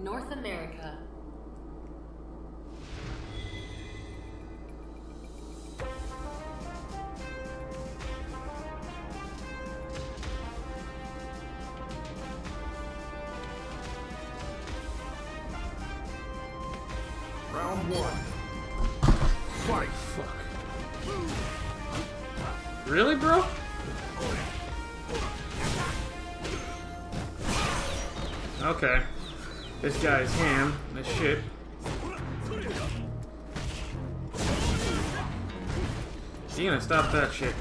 North America. Round one. Fight. Fuck. Really, bro? Okay. This guy's ham. This shit. Is he gonna stop that shit?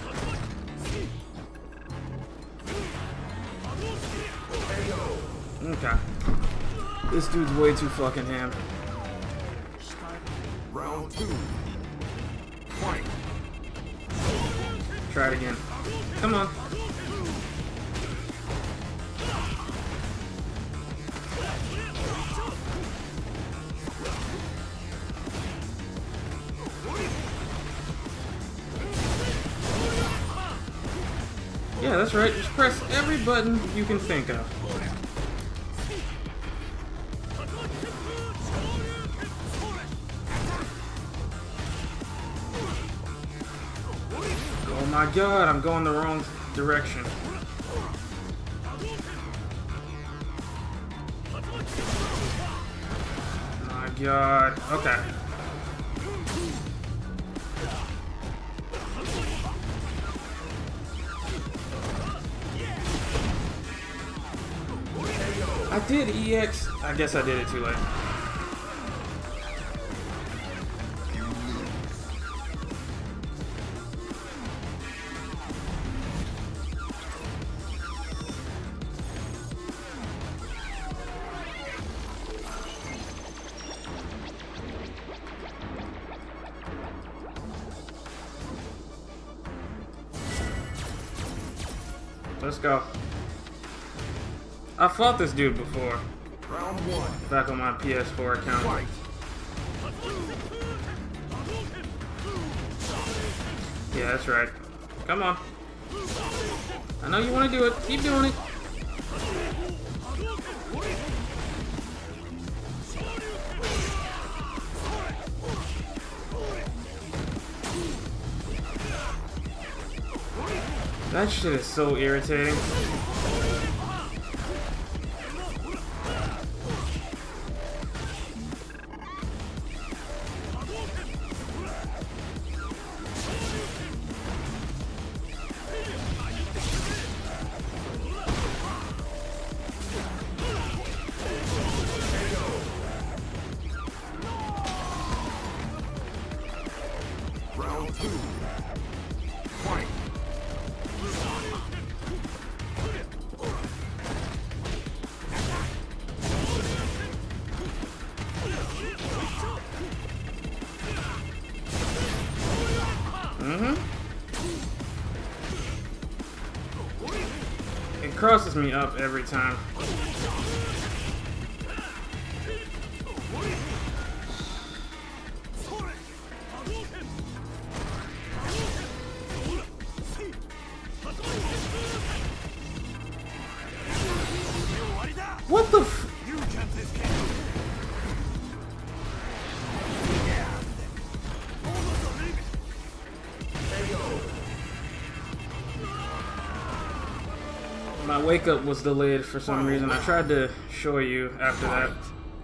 Okay. This dude's way too fucking ham. Round two. Fight. Try it again. Come on. Yeah, that's right. Just press every button you can think of. Oh my god, I'm going the wrong direction. My god. Okay. I did EX. I guess I did it too late. Let's go. I fought this dude before. Round one. Back on my PS4 account. Fight. Yeah, that's right. Come on. I know you want to do it. Keep doing it. That shit is so irritating. Round two. Fight. It crosses me up every time. What the f- My wake up was delayed for some reason. I tried to show you after that.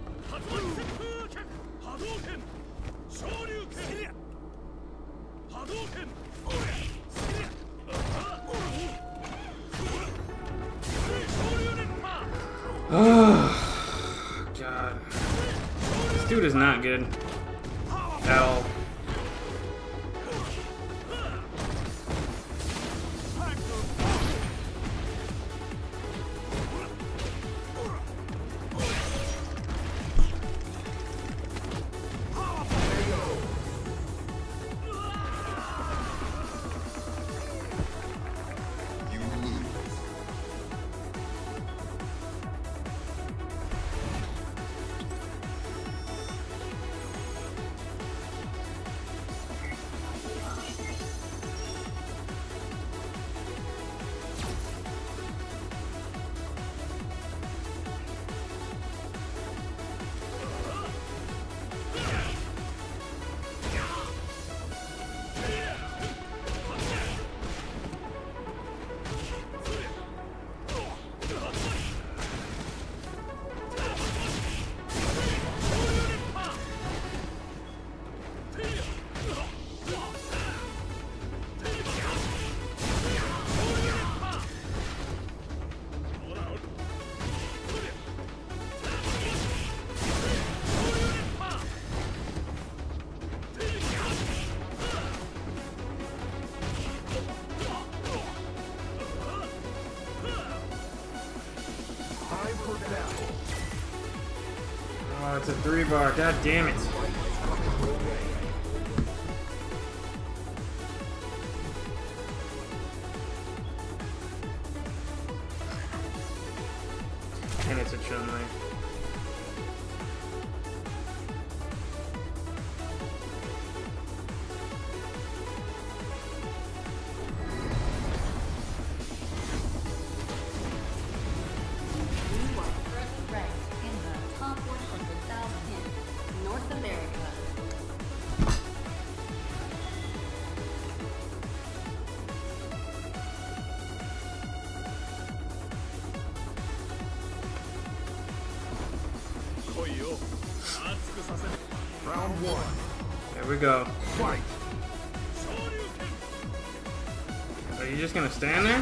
Oh, God. This dude is not good at all. 3 bar, god damn it. And it's a Chun-Li. Round 1. There we go. Fight. Are you just gonna stand there?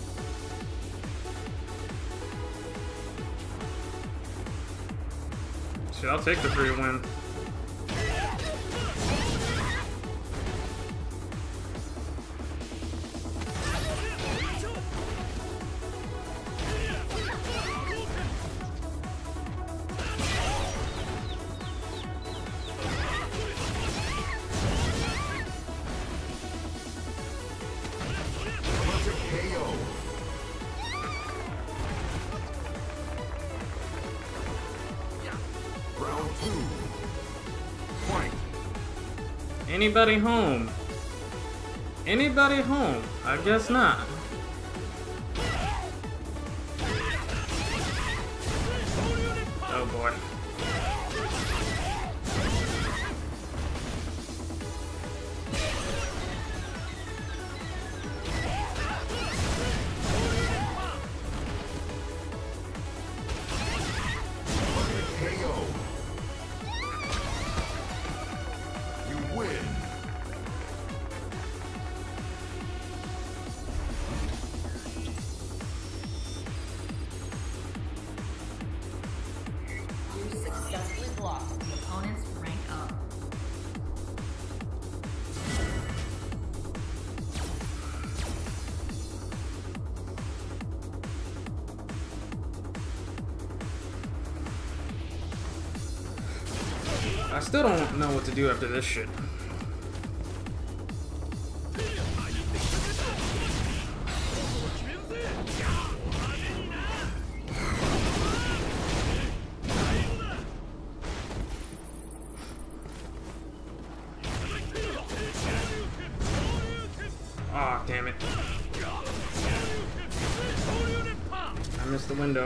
Shit, I'll take the free win. Round 2. Fight. Anybody home? Anybody home? I guess not. Oh boy. KO. You win. You successfully blocked the opponent's rank up. I still don't know what to do after this shit. Aw, damn it. I missed the window.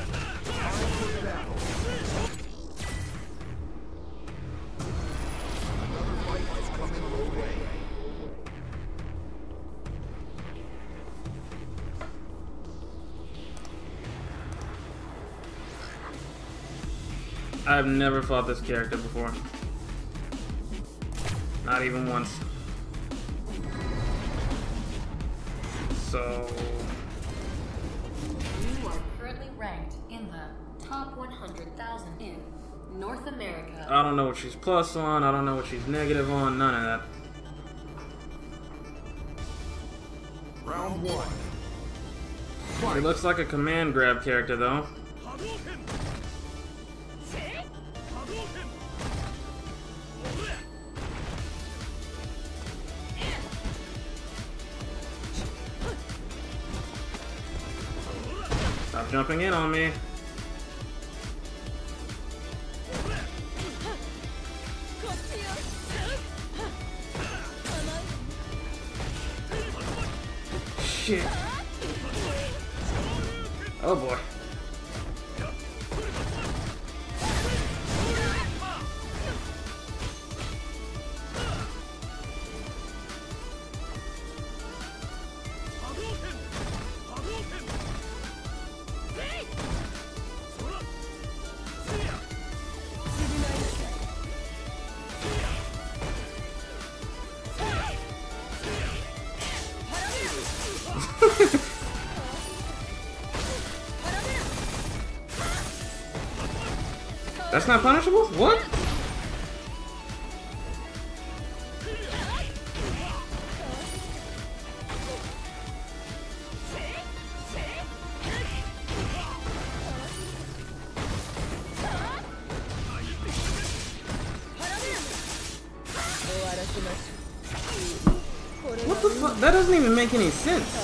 I've never fought this character before. Not even once. So... You are currently ranked in the top 100,000 in North America. I don't know what she's plus on, I don't know what she's negative on, none of that. Round 1. It Fight. looks like a command grab character though. Stop jumping in on me. Shit. Oh boy. That's not punishable? What? What the fuck? That doesn't even make any sense.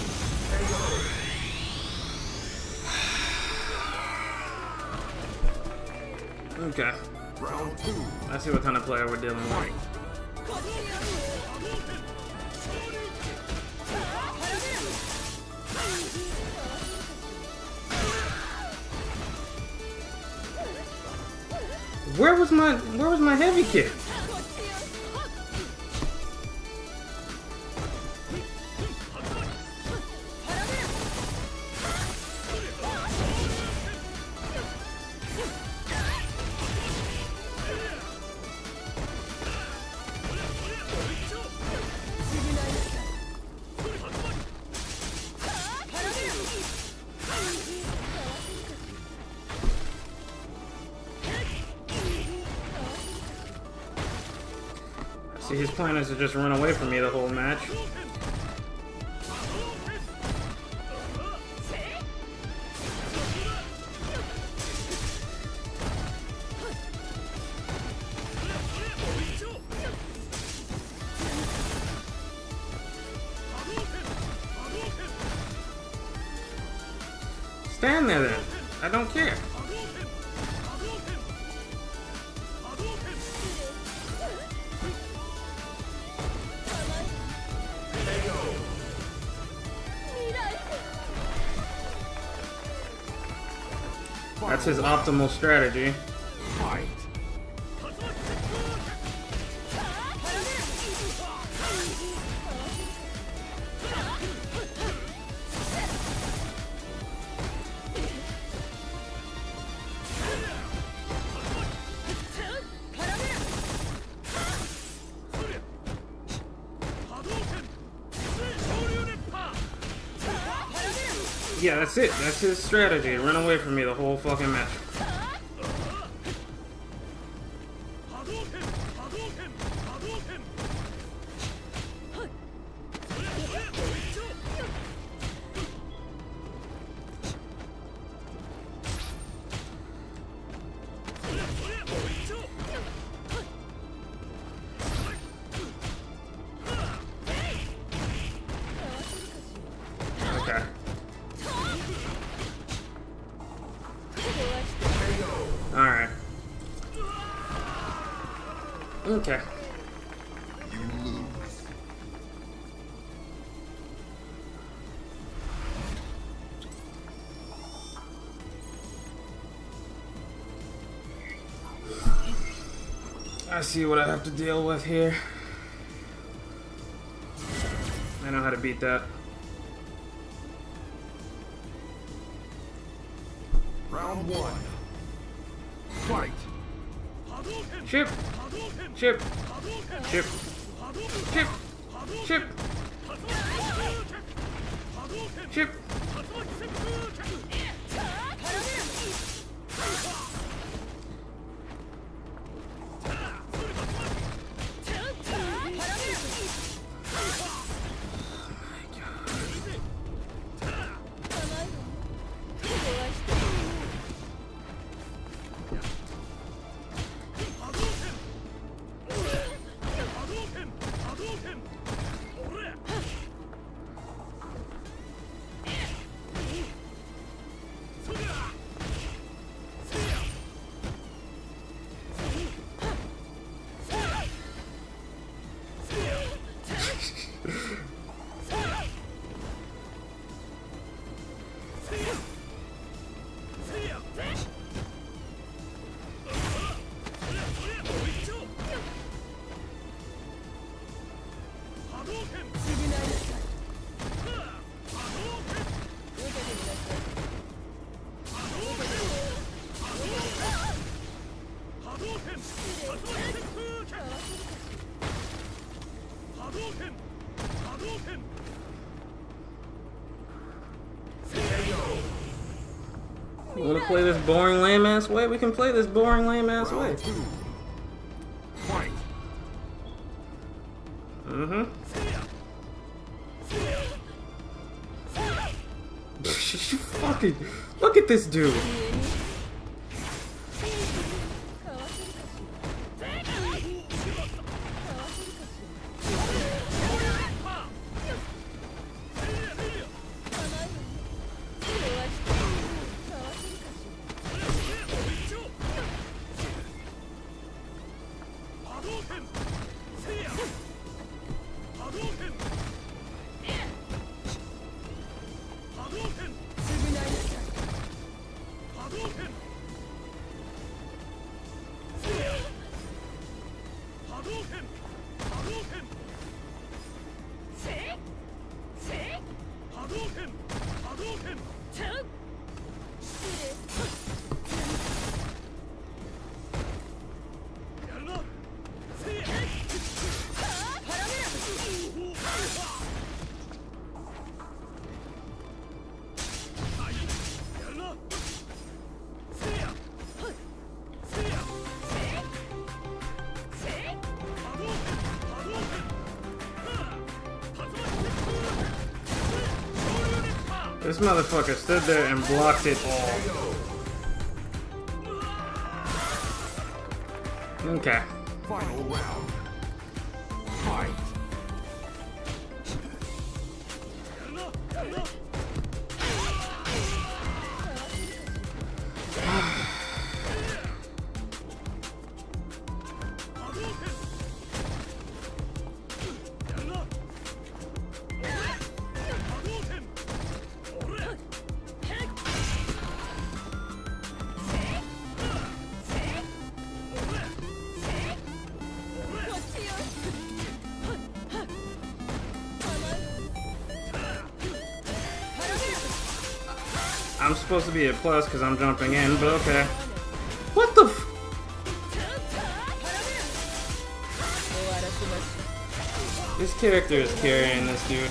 Okay. Round 2. Let's see what kind of player we're dealing with. Where was my heavy kick? See, his plan is to just run away from me the whole match. Stand there then. I don't care. That's his optimal strategy. Fight. Yeah, that's it. That's his strategy. Run away from me the whole fucking match. Okay. Alright. Okay. You lose. I see what I have to deal with here. I know how to beat that. Round 1. Fight. Chip! Chip! Chip! Chip! Chip! Chip! You wanna play this boring lame ass way? We can play this boring lame ass way. Round 2. Fight. Mm-hmm. Fucking look at this dude. This motherfucker stood there and blocked it all. Okay. Final round. Fight. I'm supposed to be a plus because I'm jumping in, but okay. What the f- This character is carrying this dude.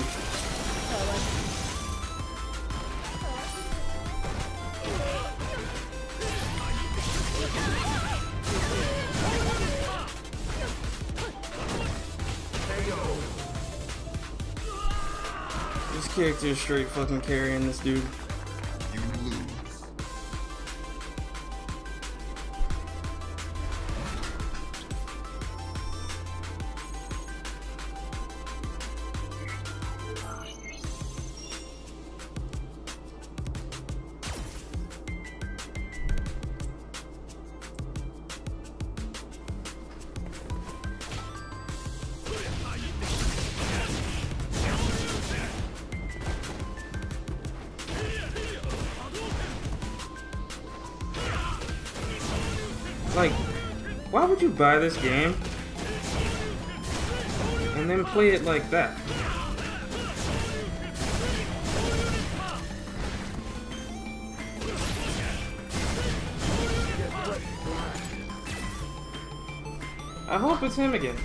This character is straight fucking carrying this dude. You lose. Like, why would you buy this game and then play it like that? I hope it's him again.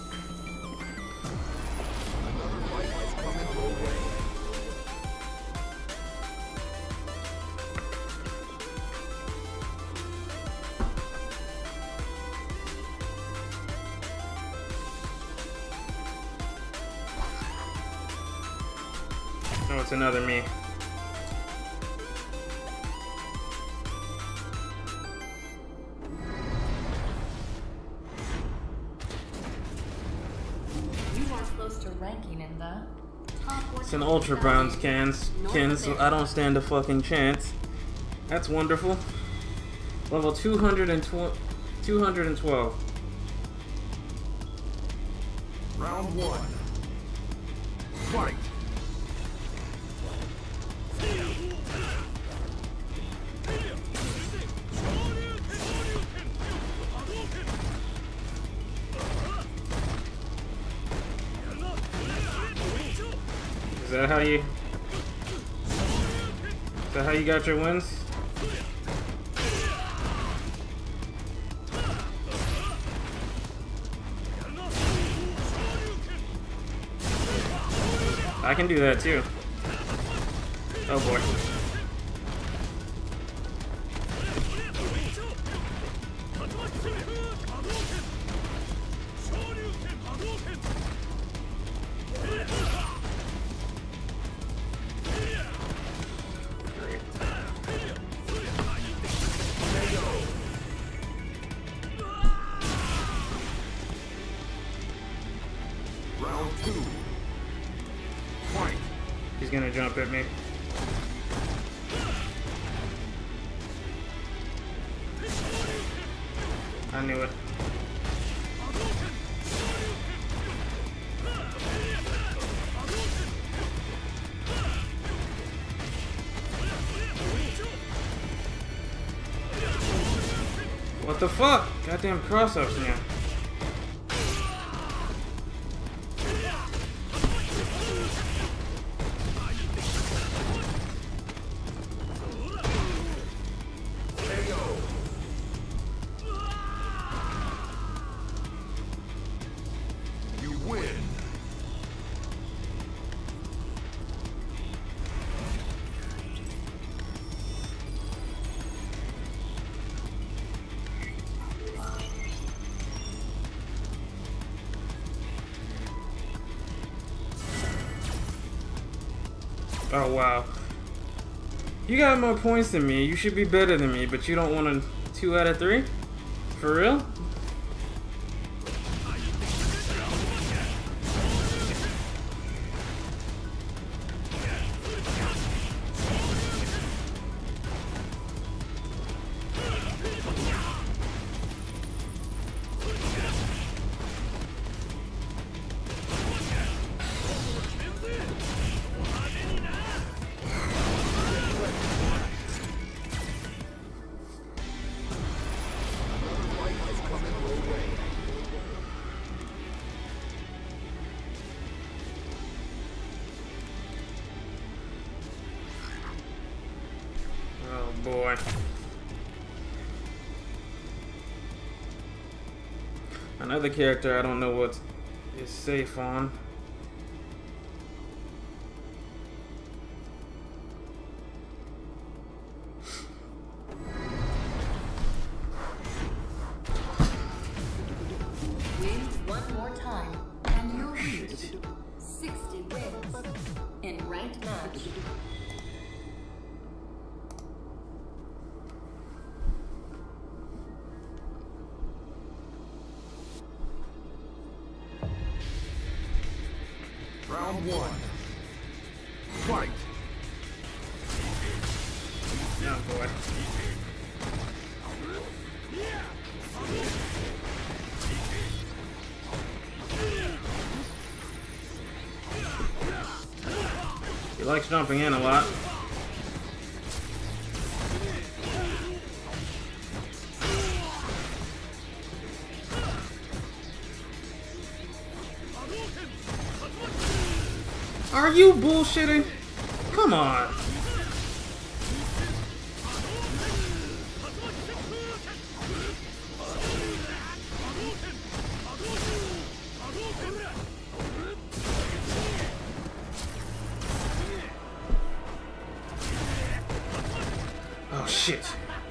Oh, it's another me. You are close to ranking in the top 100,000 It's an Ultra Bronze kin, so I don't stand a fucking chance. That's wonderful. Level 212. Round one. Fight. Is that how you got your wins? I can do that too. Oh boy. Round two. Fight. He's gonna jump at me. I knew it. What the fuck? Goddamn cross-ups, man. You win. Oh wow. You got more points than me. You should be better than me, but you don't want a 2 out of 3? For real? Boy. Another character I don't know what is safe on. Win one more time, and you'll reach 60 wins in ranked match. Round 1. Fight. Oh boy. He likes jumping in a lot. Are you bullshitting? Come on. Oh shit.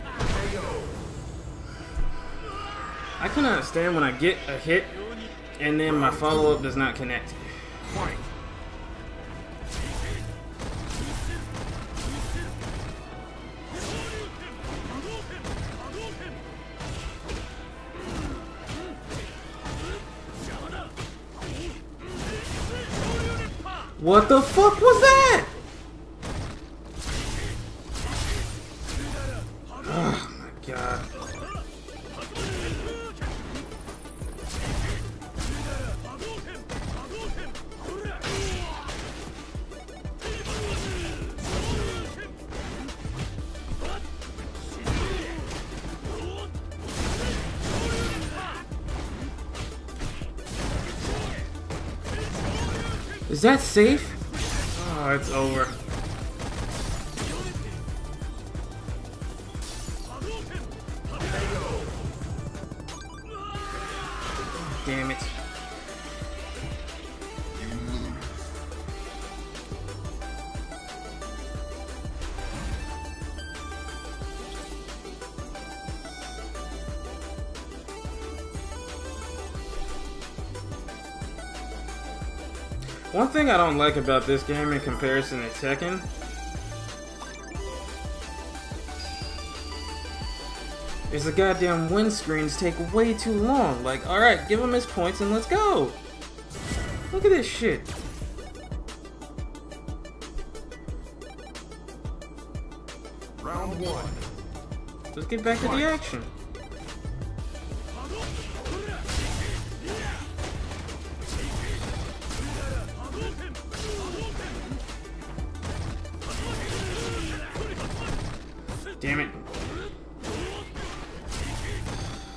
I can understand when I get a hit and then my follow-up does not connect. Fight. What the fuck was that? Oh my god. Is that safe? Oh, it's over. Damn it. One thing I don't like about this game in comparison to Tekken is the goddamn win screens take way too long. Like, alright, give him his points and let's go. Look at this shit. Round 1. Let's get back to the action. Damn it.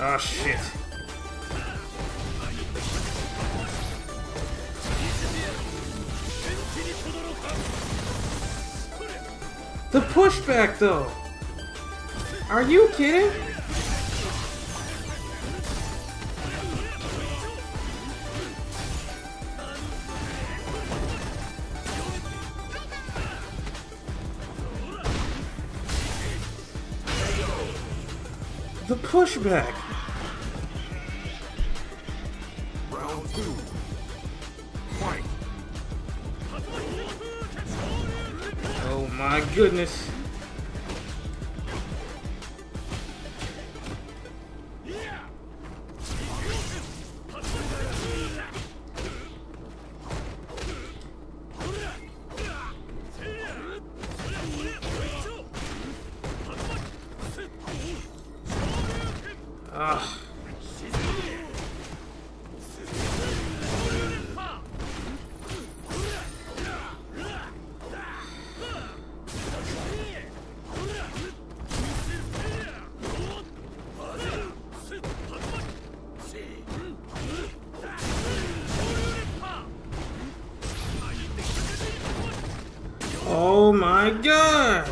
Oh shit. The pushback though. Are you kidding? The pushback. Round 2. Fight. Oh my goodness. Ah. Oh my god!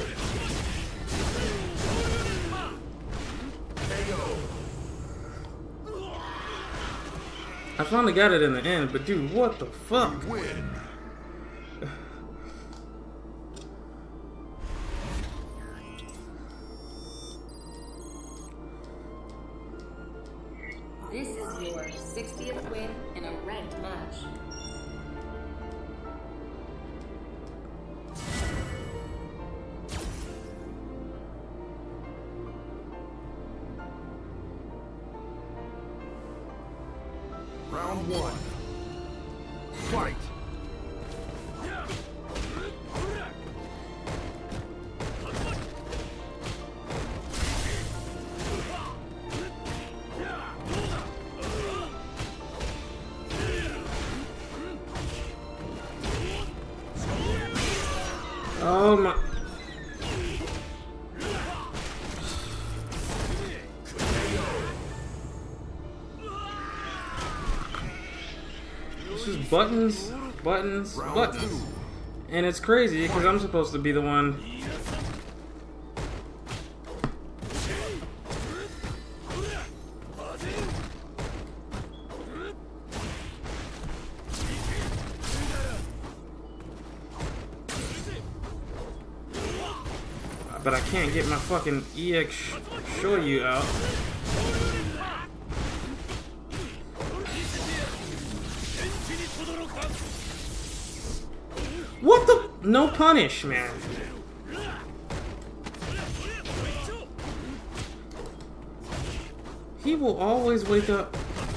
I finally got it in the end, but dude, what the fuck? You win. This is your 60th win in a ranked match. Round 1. Fight. Oh my. It's just buttons, buttons, buttons. And it's crazy because I'm supposed to be the one. But I can't get my fucking EX Shoyu out. What the? No punish, man. He will always wake up.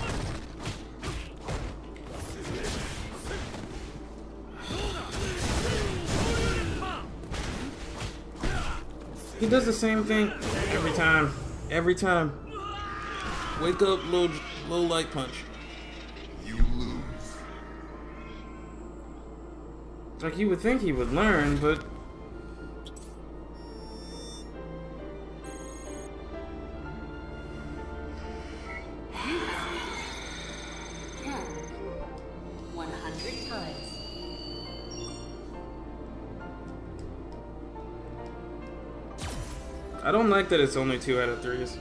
He does the same thing every time. Every time. Wake up, low light punch. You lose. Like you would think he would learn, but 100 times. I don't like that it's only 2 out of 3s.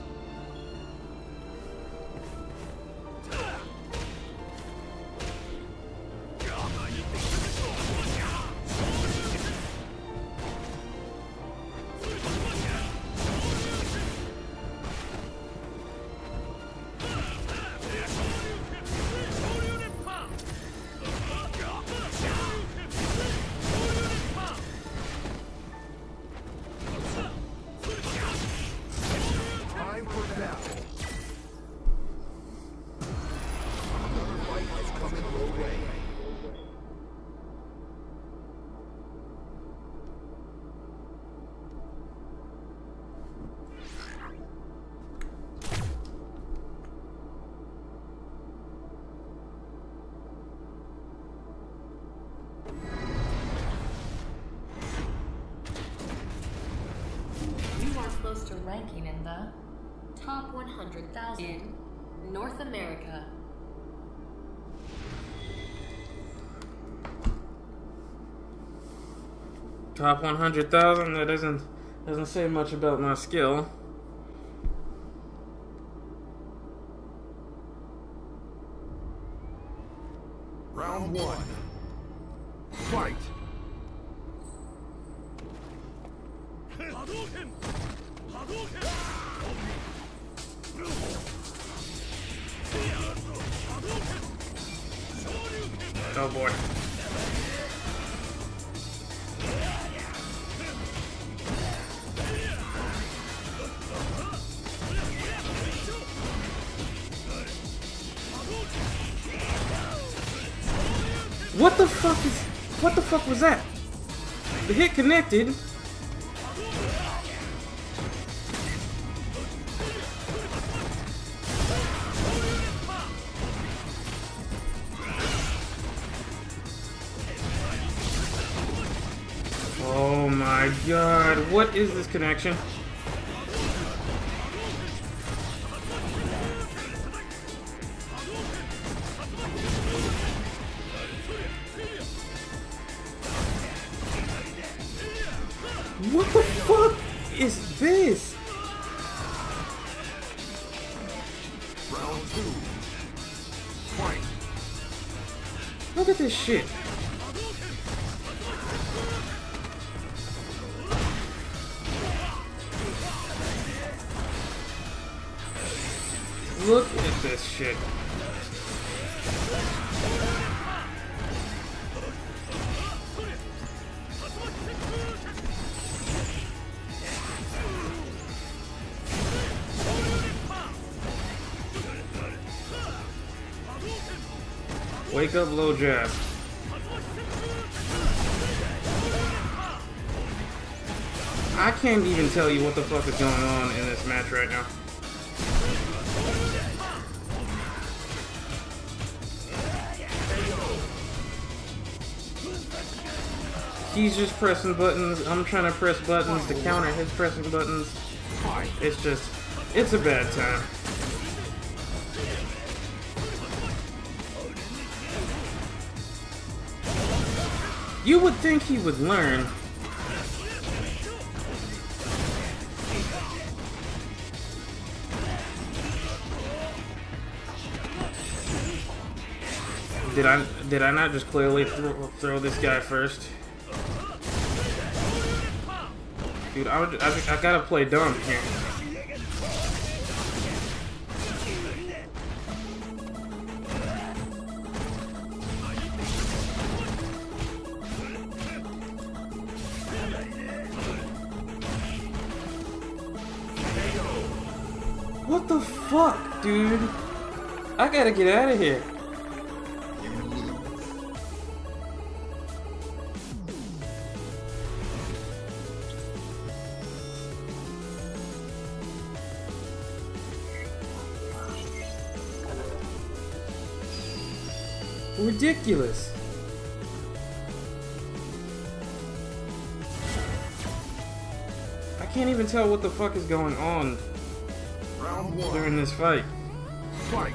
Close to ranking in the top 100,000 in North America. Top 100,000. That doesn't say much about my skill. Round one. Fight. Oh boy. What the fuck was that? The hit connected. Oh my god, what is this connection? What the fuck is this? Round two. Fight. Look at this shit. Look at this shit. Wake up, low jab. I can't even tell you what the fuck is going on in this match right now. He's just pressing buttons. I'm trying to press buttons to counter his pressing buttons. It's a bad time. You would think he would learn. Did I not just clearly throw this guy first? Dude, I gotta play dumb here. What the fuck, dude? I gotta get out of here. Ridiculous. I can't even tell what the fuck is going on Round one. during this fight. Fight.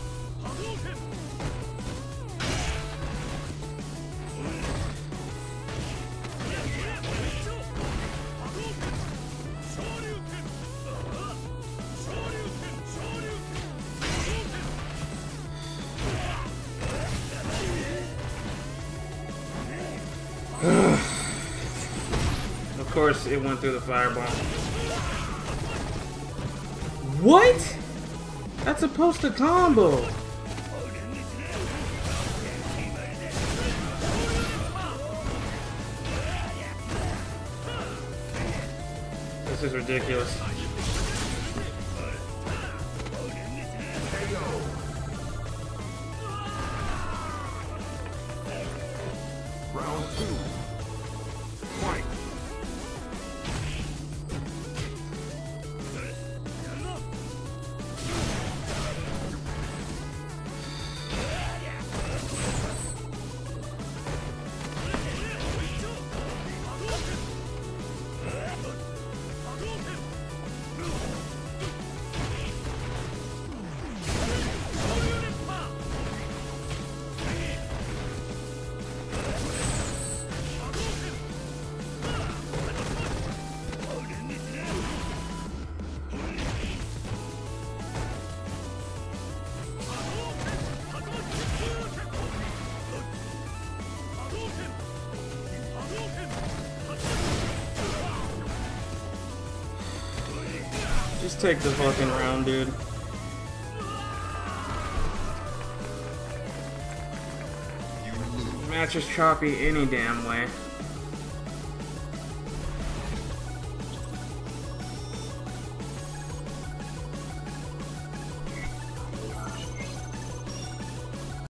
Of course, it went through the fireball. What? That's supposed to combo. This is ridiculous. Round two. Fight. Just take the fucking round, dude. Match is choppy any damn way.